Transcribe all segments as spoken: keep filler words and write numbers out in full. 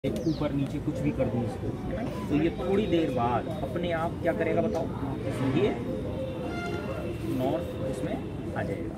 ऊपर नीचे कुछ भी कर दूँ इसको, है ना, तो ये थोड़ी देर बाद अपने आप क्या करेगा बताओ, ये नॉर्थ इसमें आ जाएगा।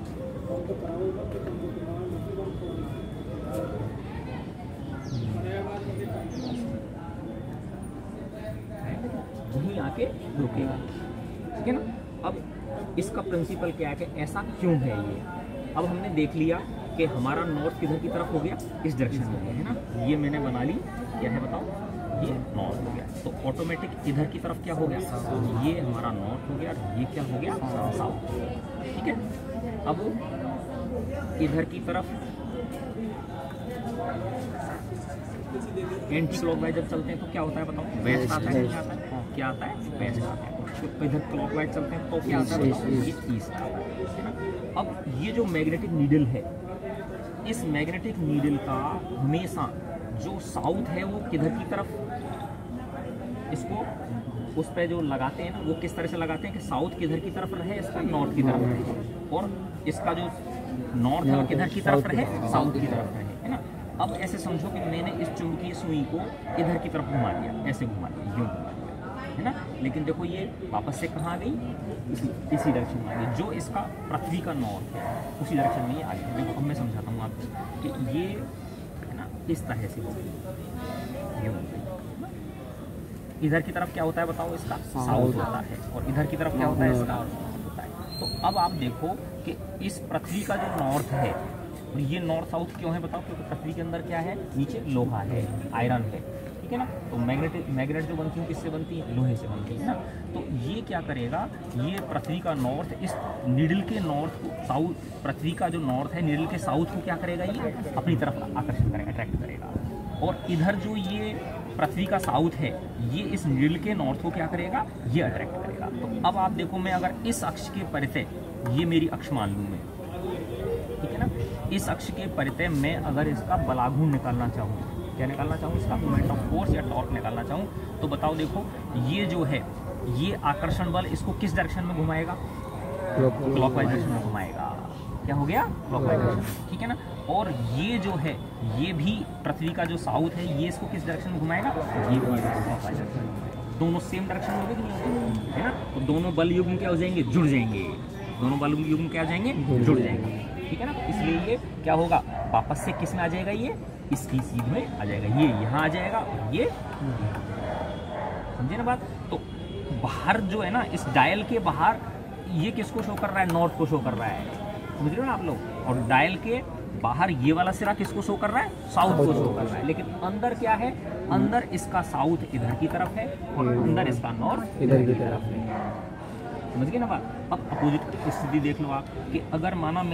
वहीं आके रुकेगा, ठीक है ना। अब इसका प्रिंसिपल क्या है कि ऐसा क्यों है ये। अब हमने देख लिया कि हमारा नॉर्थ किधर की तरफ हो गया, इस डायरेक्शन में है ना, ये मैंने बना ली, क्या है बताओ, ये नॉर्थ हो गया, तो ऑटोमेटिक इधर की तरफ क्या हो गया, ये हमारा नॉर्थ हो गया, ये क्या हो गया, साउथ, ठीक है। अब इधर की तरफ एंटी क्लॉकवाइज जब चलते हैं तो क्या होता है बताओ, वेस्ट आता है, क्या आता है, क्या आता है, वेस्ट आता है। तो इधर क्लॉकवाइज चलते हैं तो क्या आता है बताओ, ये ईस्ट आता है ना। अब ये जो मैग्नेटिक नीडल है, इस मैग्नेटिक नीडल का हमेशा जो साउथ है वो किधर की तरफ, इसको उस पे जो लगाते हैं ना, वो किस तरह से लगाते हैं कि साउथ किधर की तरफ रहे, इसका नॉर्थ की तरफ रहे, और इसका जो नॉर्थ है वो किधर की तरफ रहे, साउथ की तरफ रहे, है ना। अब ऐसे समझो कि मैंने इस चुंबकीय सुई को इधर की तरफ घुमा दिया, ऐसे घुमा दिया, यूँ घुमा दिया, है ना, लेकिन देखो ये वापस से कहाँ गई, इसी इसी डायरेक्शन में आ गई, जो इसका पृथ्वी का नॉर्थ है उसी डायरेक्शन में ये आ गई। देखो अब मैं समझाता हूँ आपको कि ये है ना इस तरह से हो गई, यूँ इधर की तरफ क्या होता है बताओ, इसका साउथ होता है, और इधर की तरफ क्या होता है, इसका नॉर्थ होता है। तो अब आप देखो कि इस पृथ्वी का जो नॉर्थ है, और ये नॉर्थ साउथ क्यों है बताओ, क्योंकि पृथ्वी के अंदर क्या है, नीचे लोहा है, आयरन है, ठीक है ना। तो मैग्नेटिक मैग्नेट जो बनती है किससे बनती है, लोहे से बनती है ना। तो ये क्या करेगा, ये पृथ्वी का नॉर्थ इस नीडल के नॉर्थ को, साउथ पृथ्वी का जो नॉर्थ है नीडल के साउथ को क्या करेगा, ये अपनी तरफ आकर्षण करेगा, अट्रैक्ट करेगा। और इधर जो ये पृथ्वी का साउथ है, ये इस नीडल के नॉर्थ को क्या करेगा, ये अट्रैक्ट करेगा। तो अब आप देखो, मैं अगर इस अक्ष के परितः, ये मेरी अक्ष मान लूँ मैं, ठीक है ना, इस अक्ष के परितः मैं अगर इसका बलाघूर्ण निकालना चाहूँ, क्या निकालना चाहूँ, इसका मोमेंट ऑफ फोर्स या टॉर्क निकालना चाहूँ, तो बताओ देखो, ये जो है ये आकर्षण बल इसको किस डायरेक्शन में घुमाएगा, क्लॉकवाइज डायरेक्शन में घुमाएगा। क्या हो गया, क्लॉकवाइज डायरेक्शन, ठीक है ना। और ये जो है ये भी पृथ्वी का जो साउथ है, ये इसको किस डायरेक्शन में घुमाएगा, ये क्लॉकवाइज डायरेक्शन। दोनों सेम डायरेक्शन में होंगे कि नहीं होंगे, है ना। तो दोनों बल युग्म क्या हो जाएंगे, जुड़ जाएंगे, दोनों बल युग्म क्या हो जाएंगे, जुड़ जाएंगे, ठीक है ना। इसलिए ये क्या होगा, वापस से किस में आ जाएगा, ये इसकी सीध में आ जाएगा, ये यहाँ आ जाएगा, और ये समझे ना बात। तो बाहर जो है ना, इस डायल के बाहर ये किसको शो कर रहा है, नॉर्थ को शो कर रहा है, समझ रहे हो ना आप लोग। और डायल के बाहर ये वाला सिरा किसको शो कर रहा है, साउथ को शो कर रहा है। लेकिन अंदर क्या है, अंदर इसका साउथ इधर की तरफ है, और अंदर इसका नॉर्थ इधर की तरफ है, समझ गए ना बात। अब अपोजिट स्थिति देख लो आप, कि अगर माना मैं